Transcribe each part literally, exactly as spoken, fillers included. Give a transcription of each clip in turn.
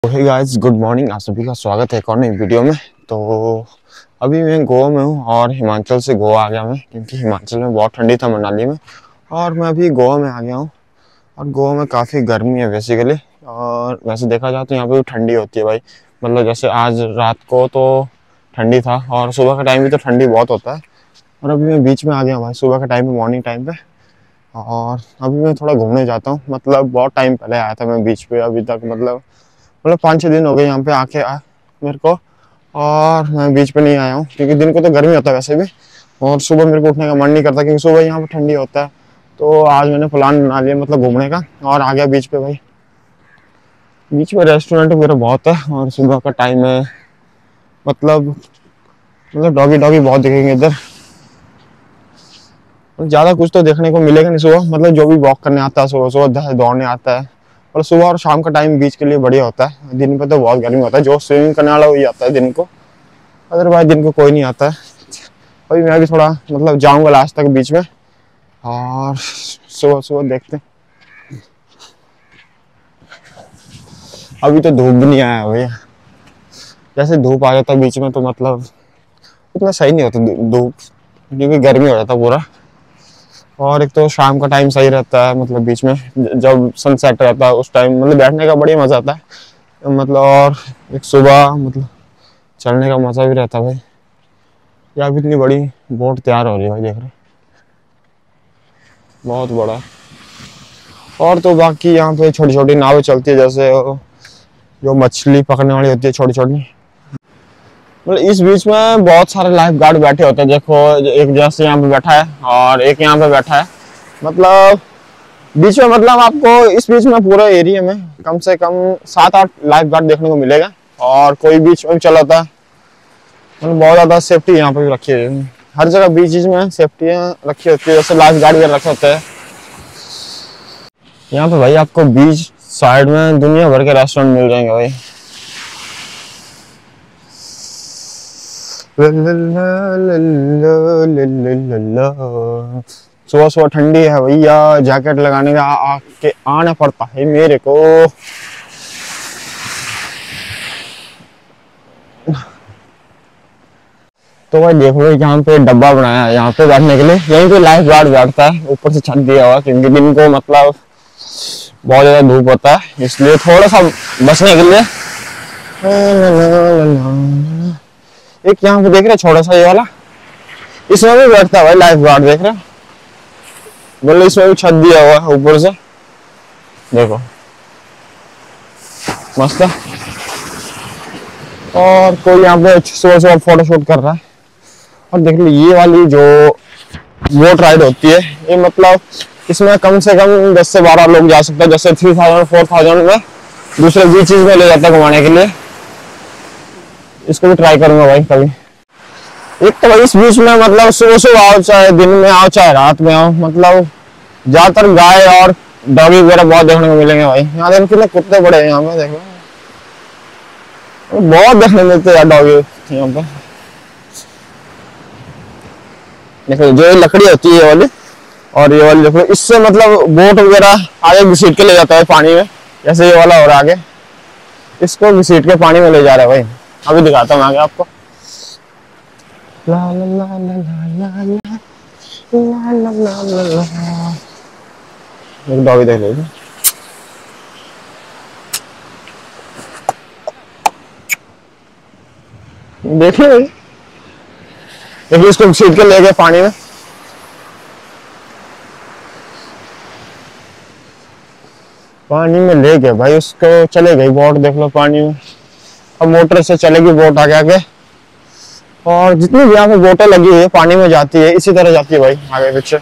Hey guys, good morning. आप सभी का स्वागत है एक और नई वीडियो में। तो अभी मैं गोवा में हूँ और हिमाचल से गोवा आ गया मैं, क्योंकि हिमाचल में बहुत ठंडी था मनाली में, और मैं अभी गोवा में आ गया हूँ। और गोवा में काफ़ी गर्मी है बेसिकली, और वैसे देखा जाए तो यहाँ पे भी ठंडी होती है भाई। मतलब जैसे आज रात को तो ठंडी था और सुबह का टाइम भी तो ठंडी बहुत होता है। और अभी मैं बीच में आ गया हूँ भाई, सुबह का टाइम पे, मॉर्निंग टाइम पे। और अभी मैं थोड़ा घूमने जाता हूँ। मतलब बहुत टाइम पहले आया था मैं बीच पे, अभी तक मतलब मतलब पाँच छः दिन हो गए यहाँ पे आके आ, मेरे को। और मैं बीच पे नहीं आया हूँ क्योंकि दिन को तो गर्मी होता है वैसे भी, और सुबह मेरे को उठने का मन नहीं करता क्योंकि सुबह यहाँ पे ठंडी होता है। तो आज मैंने प्लान बना लिया मतलब घूमने का, और आ गया बीच पे भाई। बीच में रेस्टोरेंट वगैरह बहुत है और सुबह का टाइम है। मतलब मतलब डॉगी डॉगी बहुत दिखेंगे इधर। ज़्यादा कुछ तो देखने को मिलेगा नहीं सुबह, मतलब जो भी वॉक करने आता है सुबह सुबह, दौड़ने आता है। और सुबह और शाम का टाइम बीच के लिए बढ़िया होता है। दिन पे तो बहुत गर्मी होता है, जो स्विमिंग करने वाला वही आता है दिन को, अदरवाइज दिन को कोई नहीं आता है। अभी मैं भी थोड़ा मतलब जाऊंगा लास्ट तक बीच में, और सुबह सुबह देखते हैं। अभी तो धूप भी नहीं आया भैया, जैसे धूप आ जाता है बीच में तो मतलब उतना सही नहीं होता धूप, क्योंकि गर्मी हो जाता पूरा। और एक तो शाम का टाइम सही रहता है, मतलब बीच में जब सनसेट रहता है उस टाइम मतलब बैठने का बढ़िया मजा आता है। मतलब और एक सुबह मतलब चलने का मजा भी रहता है भाई। यहाँ भी इतनी बड़ी बोट तैयार हो रही है भाई, देख रहे बहुत बड़ा। और तो बाकी यहाँ पे छोटी छोटी नावें चलती है, जैसे जो मछली पकड़ने वाली होती है छोटी छोटी। मतलब इस बीच में बहुत सारे लाइफ गार्ड बैठे होते हैं। देखो एक जैसे यहाँ पे बैठा है और एक यहाँ पे बैठा है। मतलब बीच में मतलब आपको इस बीच में पूरे एरिया में कम से कम सात आठ लाइफ गार्ड देखने को मिलेगा, और कोई बीच में भी चलाता है। मतलब बहुत ज्यादा सेफ्टी यहाँ पे भी रखी है, हर जगह बीचेस में सेफ्टी रखी होती है, जैसे लाइफ गार्ड वगैरह रखे होते हैं। यहाँ पे भाई आपको बीच साइड में दुनिया भर के रेस्टोरेंट मिल जाएंगे भाई। सुबह सुबह ठंडी है भैया, जैकेट लगाने का आके आना पड़ता है मेरे को। तो भाई देखो यहाँ पे डब्बा बनाया है यहाँ पे बैठने के लिए, यहीं पे लाइफ गार्ड बैठता है, ऊपर से छत दिया हुआ क्योंकि दिन को मतलब बहुत ज्यादा धूप होता है, इसलिए थोड़ा सा बचने के लिए। एक यहाँ पे देख रहे छोटा सा ये वाला, इसमें भी बैठता है भाई लाइफ गार्ड, देख रहे बोले इसमें भी छत दिया हुआ है ऊपर से, देखो मस्त है। और कोई यहाँ पे सुबह सुबह फोटो शूट कर रहा है। और देख लो ये वाली जो बोट राइड होती है, ये मतलब इसमें कम से कम दस से बारह लोग जा सकते हैं, जैसे थ्री थाउजेंड फोर थाउजेंड में दूसरे बीचेस में ले जाता है घुमाने के लिए। इसको भी ट्राई करूंगा भाई कभी। एक तो भाई इस बीच में मतलब सुबह सुबह आओ चाहे दिन में आओ चाहे रात में आओ, मतलब ज्यादातर गाय और डॉगी वगैरह बहुत देखने को मिलेंगे भाई। यहाँ देखो कितने कुत्ते बड़े हैं, यहाँ पे देखो बहुत देखने मिलते हैं डॉगी यहाँ पे। देखो जो लकड़ी होती है ये वाली, और ये वाली देखो, इससे मतलब बोट वगैरह आगे घसीट के ले जाता है पानी में, जैसे ये वाला और आगे इसको घसीट के पानी में ले जा रहा है भाई। अभी दिखाता हूँ आगे आपको। ला ला ला ला ला ला ला ला ला ला। एक डॉगी देख लीजिए, देखिए भाई, देखिए इसको घसीट के ले गए पानी में। पानी में ले गए भाई उसको, चले गई बोट, देख लो पानी में। अब मोटर से चलेगी बोट आगे आगे, और जितनी भी यहाँ पे बोटें लगी हुई है पानी में जाती है, इसी तरह जाती है भाई आगे पीछे।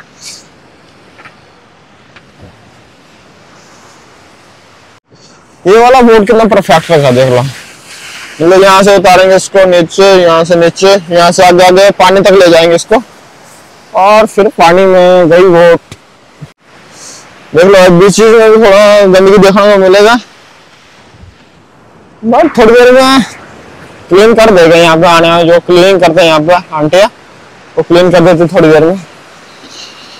ये वाला बोट कितना परफेक्ट रखा देख लो, मतलब यहाँ से उतारेंगे इसको नीचे, यहाँ से नीचे, यहाँ से आगे आगे पानी तक ले जाएंगे इसको, और फिर पानी में गई बोट। देख लो बीचेस में भी थोड़ा गंदगी देखने को मिलेगा, बट थोड़ी देर में क्लीन कर देगा। यहाँ पे आने वाले जो क्लीनिंग करते हैं यहाँ पे आंटियाँ, वो क्लीन कर देते थोड़ी देर में।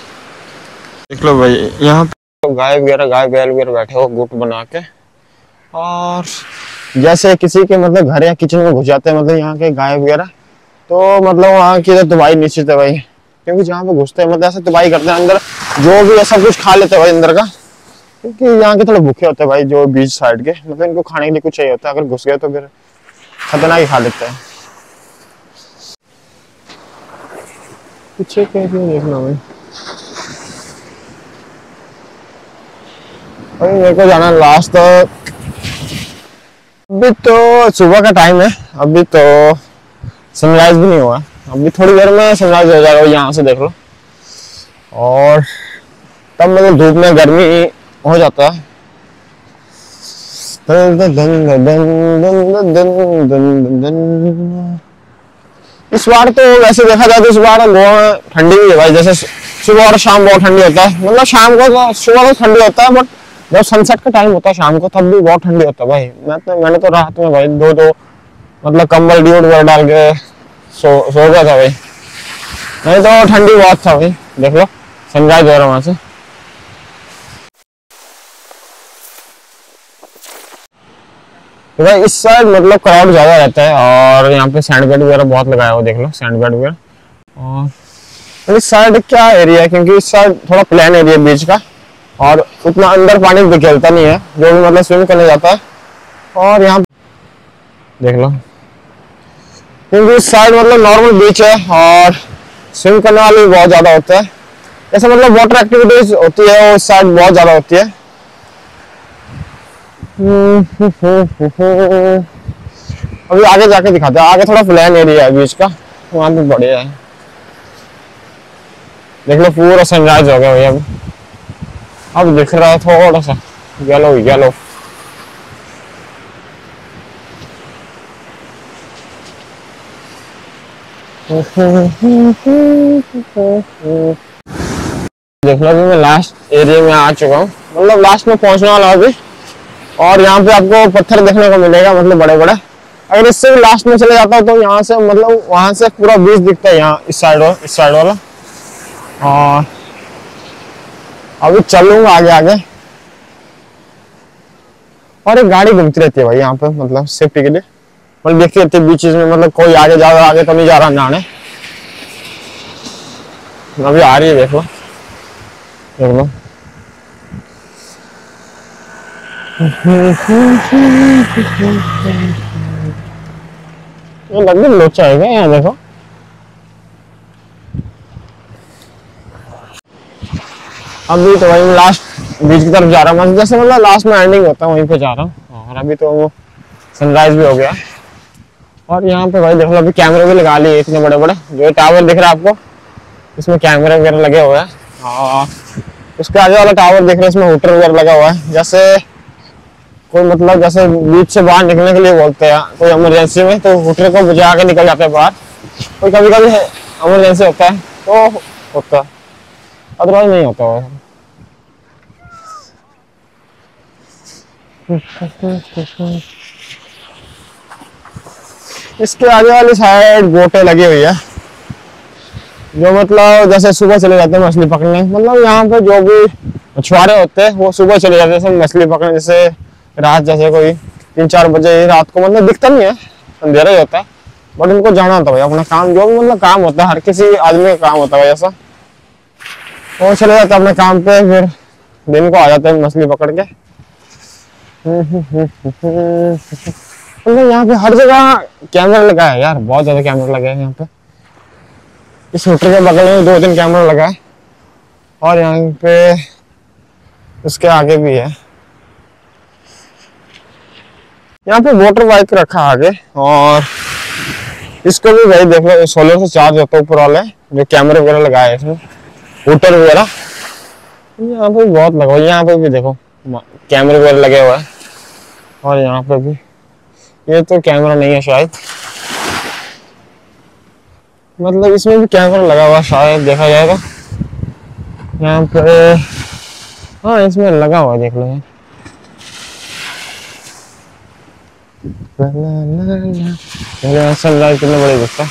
देख लो भाई यहाँ पे गाय वगैरह गाय बैल वगैरह बैठे हो गुट बना के, और जैसे किसी के मतलब घर या किचन में घुस जाते हैं मतलब यहाँ के गाय वगैरह, तो मतलब वहाँ की तो तबाही निश्चित है भाई, क्योंकि जहाँ पे घुसते हैं मतलब ऐसे तबाही करते हैं अंदर, जो भी है सब कुछ खा लेते हैं भाई अंदर का, क्योंकि यहाँ के थोड़े भूखे होते हैं भाई जो बीच साइड के, मतलब इनको खाने के लिए कुछ चाहिए होता है, अगर घुस गए तो फिर खतरनाक ही खा लेते हैं। पीछे कैसे देखना भाई, भाई मेरे को जाना लास्ट, तो अभी तो सुबह का टाइम है, अभी तो सनराइज भी नहीं हुआ, अभी थोड़ी देर में सनराइज हो जाएगा, यहाँ से देख लो। और तब मतलब धूप में गर्मी हो जाता है। इस बार तो वैसे देखा जाए तो इस बार गोवा में ठंडी भी है भाई, जैसे सुबह और शाम बहुत ठंडी होता है, मतलब शाम को तो सुबह तो ठंडी होता है, बट जब सनसेट का टाइम होता है शाम को तब भी बहुत ठंडी होता है भाई। मैं तो मैंने तो रात में भाई दो दो मतलब कंबल ड्यूट वगैरह डाल के सो सो गया था भाई, नहीं तो ठंडी बहुत था भाई। देख लो सनराइज हो रहा है वहां से। तो भाई इस साइड मतलब क्राउड ज्यादा रहता है, और यहाँ पे सैंड बेड वगैरह बहुत लगाया हुआ, देख लो सैंड बेड वगैरह। और इस साइड क्या एरिया है, क्योंकि इस साइड थोड़ा प्लेन एरिया बीच का, और उतना अंदर पानी निकलता नहीं है, जो भी मतलब स्विम करने जाता है। और यहाँ देख लो, क्योंकि इस साइड मतलब नॉर्मल बीच है और स्विम करने वाले भी बहुत ज्यादा होते हैं, ऐसा मतलब वाटर एक्टिविटीज होती है वो इस साइड बहुत ज्यादा होती है। अभी आगे जाके दिखाते हैं, आगे थोड़ा प्लेन एरिया है बीच का, वहां पे बढ़िया है। देख लो पूरा सनराइज हो गया भैया, अभी अब दिख रहा है थोड़ा सा येलो येलो। देख लो अभी मैं लास्ट एरिया में आ चुका हूँ, मतलब लास्ट में पहुंचने वाला हूँ अभी। और यहाँ पे आपको पत्थर देखने को मिलेगा, मतलब बड़े बड़े। अगर इससे भी लास्ट में चले जाता हूँ तो यहाँ से मतलब वहां से पूरा बीच दिखता है, यहाँ इस साइड वाला इस साइड वाला। और अभी चलूंगा आगे आगे, और एक गाड़ी घूमती रहती है भाई यहाँ पे, मतलब सेफ्टी के लिए, मतलब देखती रहती है बीचेस में, मतलब कोई आगे जा रहा आगे तो नहीं जा रहा जाने। अभी आ रही है, देख लो देख लो। ये लगभग लोचा है क्या यहाँ, देखो अभी तो भाई मैं लास्ट बीच की तरफ जा रहा हूँ, जैसे मतलब लास्ट में एंडिंग होता है वहीं पे जा रहा हूँ। और अभी तो वो सनराइज भी हो गया। और यहाँ पे भाई देख लो अभी कैमरे भी लगा लिए इतने बड़े बड़े, जो टावर दिख रहा है आपको इसमें कैमरे वगैरह लगे हुए हैं। और उसके आगे वाला टावर देख रहे हैं, इसमें हुटर वगैरह लगा हुआ है, जैसे कोई मतलब जैसे बीच से बाहर निकलने के लिए बोलते हैं कोई इमरजेंसी में, तो हुटर को बुझा के निकल जाते हैं बाहर। कोई कभी कभी इमरजेंसी होता है तो होता है, अदरवाइज नहीं होता है। इसके आगे वाली साइड बोटें लगी हुई है, जो मतलब जैसे सुबह चले जाते हैं मछली पकड़ने, मतलब यहाँ पे जो भी मछुआरे होते हैं वो सुबह चले जाते हैं मछली पकड़ने, जैसे रात जैसे कोई तीन चार बजे रात को, मतलब दिखता नहीं है अंधेरा ही होता है, बट उनको जाना होता है भाई अपना काम, जो भी मतलब काम होता है हर किसी आदमी का काम होता है ऐसा, वो चले जाते हैं अपने काम पे, फिर दिन को आ जाते हैं मछली पकड़ के। मतलब यहाँ पे हर जगह कैमरा लगा है यार, बहुत ज्यादा कैमरा लगा है यहाँ पे। इस होटल के बगल में दो तीन कैमरा लगा है, और यहाँ पे उसके आगे भी है। यहाँ पे मोटर बाइक रखा आगे, और इसको भी भाई देख लो सोलर से चार्ज होता है ऊपर वाले जो कैमरे वगैरह लगाए हैं इसमें, होटल वगैरह यहाँ पे बहुत लगा हुआ। यहाँ पे भी देखो कैमरे वगैरह लगे हुए हैं, और यहाँ पे भी ये तो कैमरा नहीं है शायद, मतलब इसमें भी कैमरा लगा हुआ शायद देखा जाएगा यहाँ पे। हाँ इसमें लगा हुआ देख लो यार, सनराइज कितने बड़े दिखता है।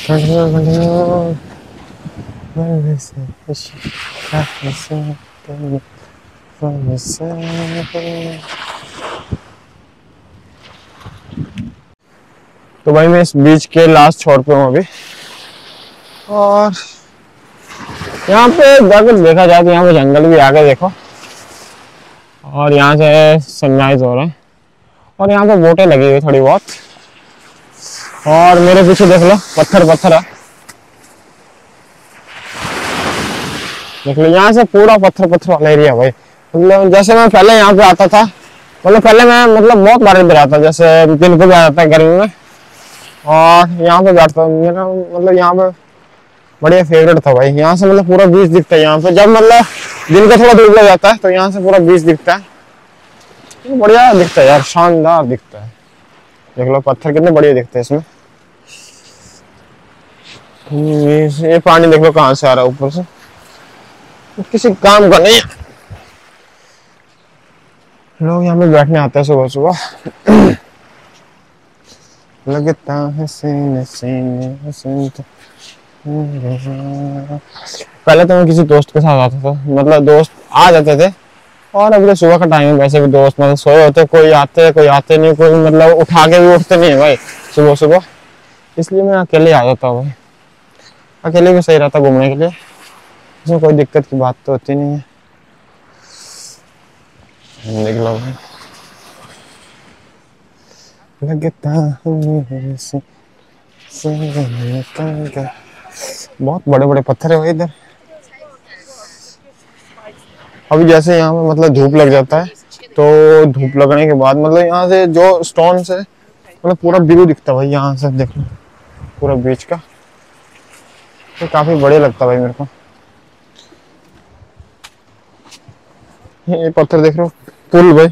तो भाई मैं इस बीच के लास्ट छोर पे हूँ अभी, और यहाँ पे अगर देखा जाए तो यहाँ पे जंगल भी आगे देखो, और यहाँ से सनराइज हो रहा है, और यहाँ पे बोटें लगी हुई थोड़ी बहुत, और मेरे पीछे देख लो पत्थर पत्थर है, देख लो यहाँ से पूरा पत्थर पत्थर वाला एरिया भाई। मतलब जैसे मैं पहले यहाँ पे आता था, मतलब पहले मैं मतलब बहुत बार इधर आता, जैसे दिन को भी आ जाता है गर्मी में, और यहाँ पे बैठता मेरा मतलब यहाँ पे बढ़िया फेवरेट था भाई। यहाँ से मतलब पूरा बीच दिखता है, यहाँ पे जब मतलब दिन का थोड़ा धूप लग जाता है तो यहाँ से पूरा बीच दिखता है, तो बढ़िया दिखता है यार, शानदार दिखता है। देख लो पत्थर कितने बढ़िया दिखते हैं इसमें। ये पानी देख लो कहाँ से आ रहा है, ऊपर से, किसी काम का नहीं। लोग यहाँ पे बैठने आते हैं सुबह सुबह। लगता है सीने सीने सीने। पहले तो मैं किसी दोस्त के साथ आता था, मतलब दोस्त आ जाते थे, और अभी तो सुबह का टाइम है, वैसे भी दोस्त मतलब सोए होते, कोई आते कोई आते नहीं, कोई मतलब उठा के भी उठते नहीं है भाई सुबह सुबह, इसलिए मैं अकेले आ जाता हूँ भाई। अकेले भी सही रहता घूमने के लिए, इसमें कोई दिक्कत की बात तो होती नहीं है। देख लो भाई, लगता है से, से बहुत बड़े बड़े पत्थर है भाई इधर। अभी जैसे यहाँ पे मतलब धूप लग जाता है, तो धूप लगने के बाद मतलब यहाँ से जो स्टोन से मतलब पूरा व्यू दिखता है भाई, यहाँ से देख लो पूरा बीच का, तो काफी बढ़िया लगता है भाई मेरे को। ये पत्थर देख रहे हो, पुल भाई।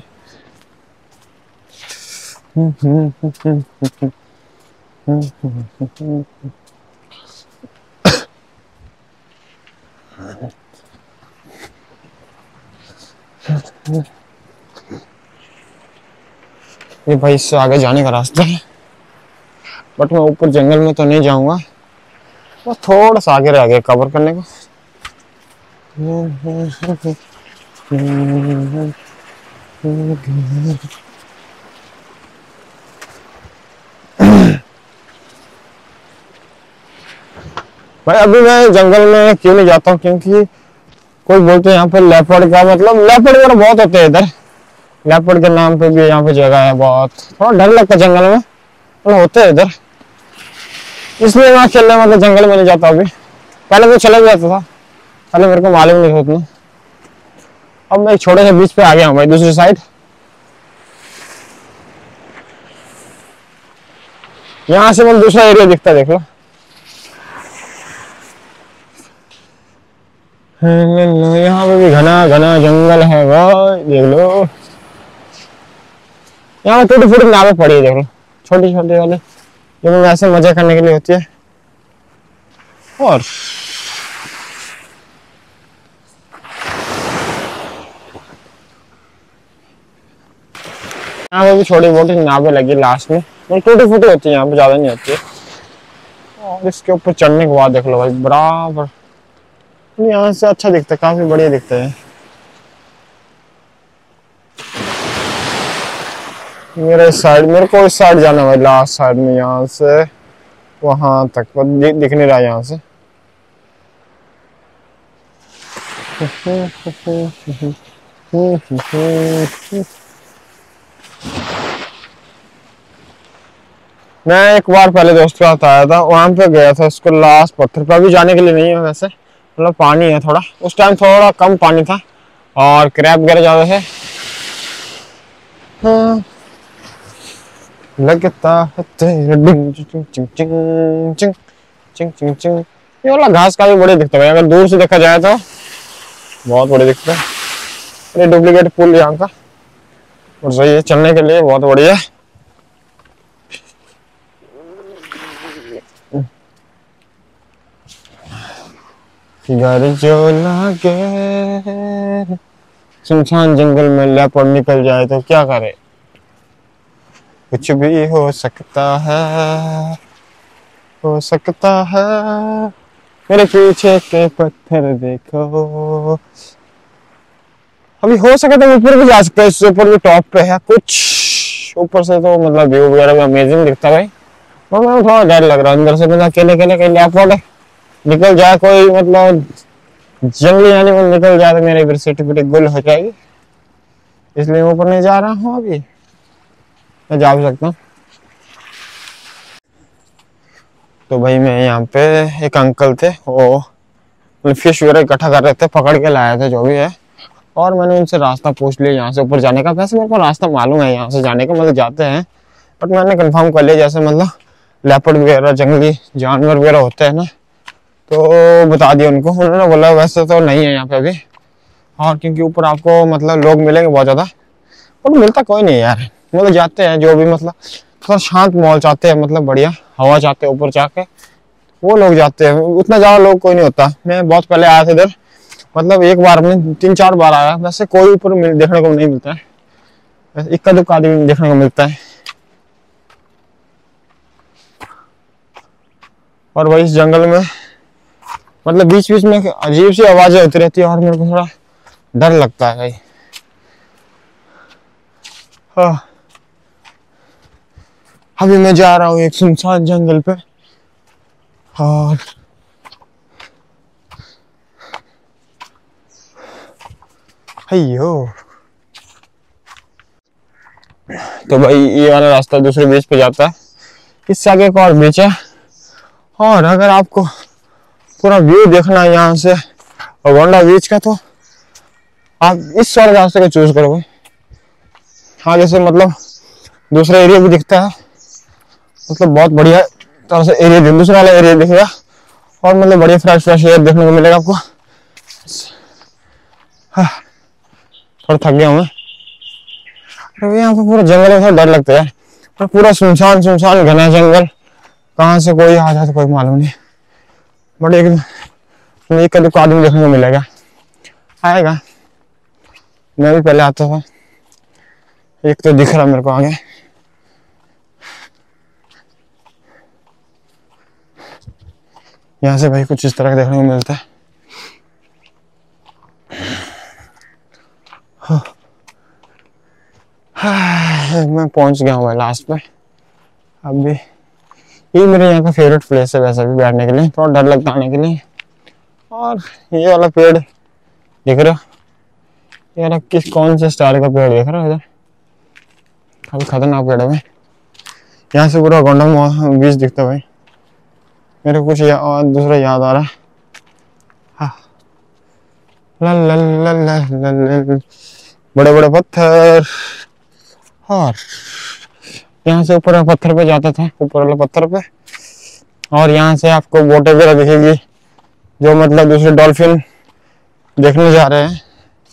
ये भाई इससे आगे जाने का रास्ता है, बट मैं ऊपर जंगल में तो नहीं जाऊंगा, बस थोड़ा सा आगे रह गया कवर करने को। भाई अभी मैं जंगल में क्यों नहीं जाता हूँ, क्योंकि कोई बोलते हैं यहाँ पे लेपर्ड का मतलब लेपर्ड वगैरह बहुत होते हैं इधर, लेपर्ड के नाम पे भी यहाँ पे जगह है बहुत, थोड़ा डर लगता है जंगल में, तो होते हैं इधर, इसलिए मैं अकेले मतलब जंगल में नहीं जाता अभी। पहले तो चले जाता था, पहले मेरे को मालूम नहीं होता, अब मैं एक छोटे से बीच पे आ गया हूँ भाई दूसरी साइड। यहाँ से मतलब दूसरा एरिया दिखता है, देख लो यहाँ पे भी घना घना जंगल है भाई, देख लो यहाँ टूटी फूटी नावें पड़ी है, देख लो छोटी छोटी वाले, जो वैसे मजा करने के लिए होती है। और यहाँ पे भी छोटी मोटी नावें लगी लास्ट में, और टूटी फूटी होती है, यहाँ पे ज्यादा नहीं होती है। और इसके ऊपर चढ़ने के बाद देख लो भाई बराबर, यहाँ से अच्छा दिखता है, काफी बढ़िया दिखता है। मेरे साइड मेरे को इस साइड जाना भाई, लास्ट साइड में, यहाँ से वहां तक दि, दिख नहीं रहा यहाँ से। मैं एक बार पहले दोस्त के साथ आया था, वहां पे गया था उसको लास्ट पत्थर पे, अभी जाने के लिए नहीं है वैसे, मतलब पानी है थोड़ा, उस टाइम थोड़ा कम पानी था और क्रैब वगैरह ज्यादा है। हाँ। लगता है तेरे डिंग चिंग चिंग चिंग चिंग चिंग चिंग चिंग। ये वाला घास काफी बड़े दिखता है, अगर दूर से देखा जाए तो बहुत बड़े दिखता है। ये डुप्लीकेट पुल यहाँ का, और सही है चलने के लिए, बहुत बढ़िया। घर जो लागे सुनसान जंगल में लेपर्ड निकल जाए तो क्या करे, कुछ भी हो सकता है। हो सकता है मेरे पीछे के पत्थर देखो। अभी हो सके तो ऊपर भी जा सकते हैं, इससे ऊपर भी टॉप पे है कुछ, ऊपर से तो मतलब व्यू वगैरह भी अमेजिंग दिखता है भाई। और मेरे को थोड़ा डर लग रहा है अंदर से, मतलब अकेले अकेले कहीं लेपर्ड निकल जाए, कोई मतलब जंगली एनिमल निकल जाए तो मेरी सिटी पिटी गुल हो जाएगी, इसलिए मैं ऊपर नहीं जा रहा हूँ। अभी मैं जा भी सकता हूँ। तो भाई मैं यहाँ पे एक अंकल थे, वो फिश वगैरह इकट्ठा कर रहे थे, पकड़ के लाए थे जो भी है, और मैंने उनसे रास्ता पूछ लिया यहाँ से ऊपर जाने का। वैसे मेरे को रास्ता मालूम है यहाँ से जाने का, मतलब जाते हैं, बट मैंने कंफर्म कर लिया जैसे मतलब लेपर्ड वगैरह जंगली जानवर वगैरह होते हैं ना, तो बता दिया उनको। उन्होंने बोला वैसे तो नहीं है यहाँ पे अभी, और क्योंकि ऊपर आपको मतलब लोग मिलेंगे बहुत ज़्यादा, बट मिलता कोई नहीं यार। मतलब जाते हैं जो भी मतलब थोड़ा शांत माहौल चाहते हैं, मतलब बढ़िया हवा चाहते हैं ऊपर जाके, वो लोग जाते हैं। उतना ज़्यादा लोग कोई नहीं होता। मैं बहुत पहले आया था इधर, मतलब एक बार में तीन चार बार आया, वैसे कोई ऊपर देखने को नहीं मिलता है, वैसे इक्का दुक्का आदमी देखने को मिलता है। और वही इस जंगल में मतलब बीच बीच में अजीब सी आवाजें होती रहती है, और मेरे को थोड़ा डर लगता है भाई। हाँ, अभी मैं जा रहा हूँ एक सुनसान जंगल पे, और अयो तो भाई ये वाला रास्ता दूसरे बीच पे जाता है, इससे आगे एक और बीच है। और अगर आपको पूरा व्यू देखना है यहाँ से गोंडा बीच का, तो आप इस वाले रास्ते को चूज करो भाई। आगे से मतलब दूसरा एरिया भी दिखता है, मतलब बहुत बढ़िया तरह से एरिया, दूसरा वाला एरिया दिखेगा, और मतलब बढ़िया फ्रेश फ्रेश एयर देखने को मिलेगा आपको। हाँ, थोड़ा थक गया हूँ मैं। अरे यहाँ पे पूरा जंगल है, थोड़ा डर लगता है, पर पूरा सुनसान सुनसान घना जंगल, कहाँ से कोई आ जाए तो कोई मालूम नहीं। बट एक एक दुख आदमी देखने को मिलेगा, आएगा। मैं भी पहले आता था, एक तो दिख रहा मेरे को आगे। यहाँ से भाई कुछ इस तरह का देखने को मिलता है। हाँ। हाँ, मैं पहुंच गया हूँ लास्ट पे। अभी ये मेरे यहाँ का फेवरेट प्लेस है वैसे भी बैठने के लिए, थोड़ा डर लगता है आने के लिए। और ये वाला पेड़ दिख रहा है, ये वाला किस कौन से स्टार का पेड़ दिख रहा है इधर, काफी खतरनाक पेड़ है भाई। यहाँ से पूरा गोंडा बीच दिखता है भाई। मेरे को कुछ या, और दूसरा याद आ रहा है। हाँ, लल लल लल लल लल बड़े बड़े पत्थर, और यहाँ से ऊपर पत्थर पे जाता था, ऊपर वाले पत्थर पे। और यहाँ से आपको बोटें वगैरह दिखेगी, जो मतलब दूसरे डॉल्फिन देखने जा रहे हैं।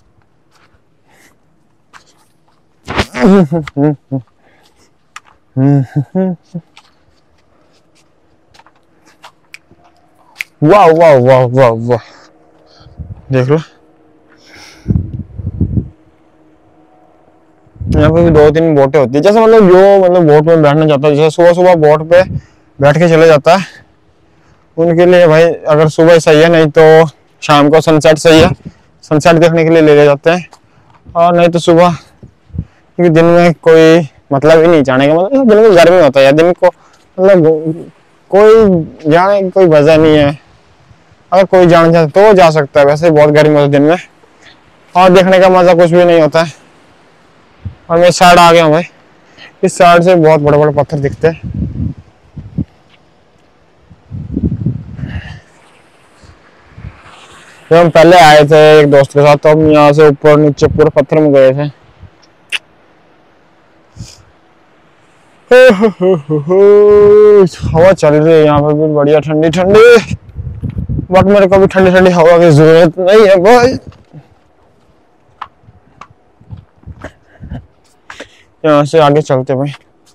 वाह वाह वाह वाह वाह, देख लो यहाँ पे भी दो तीन बोटें होती है। जैसे मतलब जो मतलब बोट में बैठना चाहता है, जैसे सुबह सुबह बोट पे बैठ के चले जाता है, उनके लिए भाई अगर सुबह सही है, नहीं तो शाम को सनसेट सही है, सनसेट देखने के लिए ले जाते हैं। और नहीं तो सुबह, क्योंकि दिन में कोई मतलब ही नहीं जाने का, मतलब दिन में गर्मी होता है, दिन को मतलब कोई जाने की कोई वजह नहीं है। अगर कोई जाना चाहता तो जा सकता है, वैसे बहुत गर्मी होती है दिन में, और देखने का मजा कुछ भी नहीं होता है। और मैं इस साइड आ गया हूँ भाई, इस साइड से बहुत बड़े बड़े पत्थर दिखते हैं। जब हम पहले आए थे एक दोस्त के साथ, तो हम यहाँ से ऊपर नीचे पूरे पत्थर में गए थे। हवा चल रही है यहाँ पर भी बढ़िया ठंडी ठंडी, बट मेरे को भी ठंडी ठंडी हवा की जरूरत नहीं है भाई। यहाँ से आगे चलते भाई।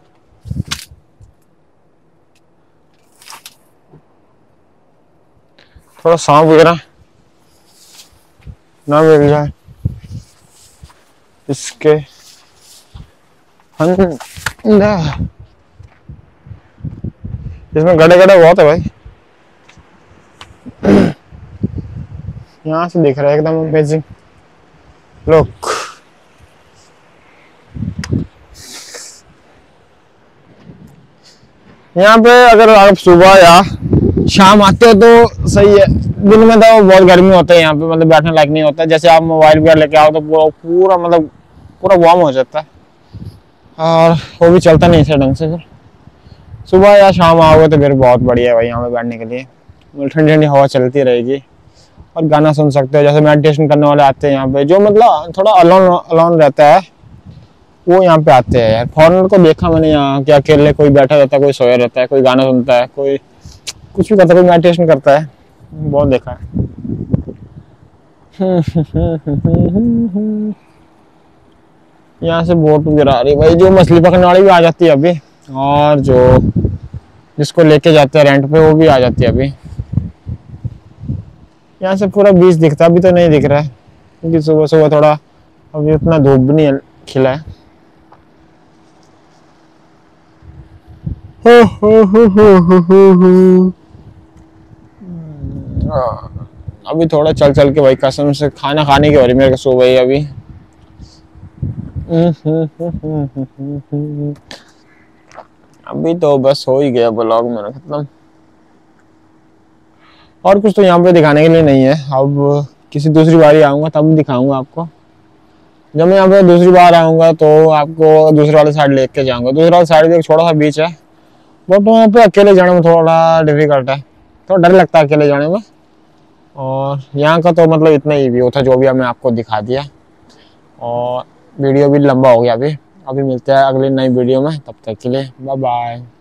थोड़ा सांप वगैरह ना मिल जाए इसके अंदर। इसमें गड़े गड़े बहुत है भाई। यहाँ से दिख रहा है एकदम अमेजिंग। लुक, यहाँ पे अगर आप सुबह या शाम आते हो तो सही है। दिन में तो बहुत गर्मी होता है यहाँ पे, मतलब बैठने लायक नहीं होता। जैसे आप मोबाइल वगैरह लेके आओ तो पूरा पूरा मतलब पूरा वार्म हो जाता है और वो भी चलता नहीं है ढंग से। फिर सुबह या शाम आओगे तो फिर बहुत बढ़िया है भाई यहाँ पे बैठने के लिए। ठंडी ठंडी हवा चलती रहेगी और गाना सुन सकते हो। जैसे मेडिटेशन करने वाले आते हैं यहाँ पे, जो मतलब थोड़ा अलोन अलोन रहता है, वो यहाँ पे आते हैं यार। फॉरेनर को देखा मैंने यहाँ कि अकेले कोई बैठा रहता है, कोई सोया रहता है, कोई गाना सुनता है, कोई कुछ भी करता है, कोई मेडिटेशन करता है, बहुत देखा है। यहाँ से बोट वगैरह आ रही भाई, जो मछली पकड़ने वाली भी आ जाती है अभी, और जो जिसको लेके जाते हैं रेंट पे वो भी आ जाती है अभी। यहाँ से पूरा बीच दिखता, अभी तो नहीं दिख रहा है क्योंकि सुबह सुबह थोड़ा अभी उतना धूप भी नहीं खिला है। अभी थोड़ा चल चल के भाई कसम से खाना खाने की हो रही मेरे को सुबह ही अभी। अभी तो बस हो ही गया ब्लॉग मेरा खत्म, और कुछ तो यहाँ पे दिखाने के लिए नहीं है। अब किसी दूसरी बार ही आऊँगा तब दिखाऊंगा आपको। जब मैं यहाँ पे दूसरी बार आऊँगा तो आपको दूसरे वाले साइड लेके जाऊँगा। दूसरे वाले साइड भी एक छोटा सा बीच है, बट वहाँ पे अकेले जाने में थोड़ा डिफिकल्ट है, थोड़ा डर लगता है अकेले जाने में। और यहाँ का तो मतलब इतना ही व्यू था जो भी मैं आपको दिखा दिया, और वीडियो भी लंबा हो गया अभी। अभी मिलते हैं अगली नई वीडियो में, तब तक के लिए बाय बाय।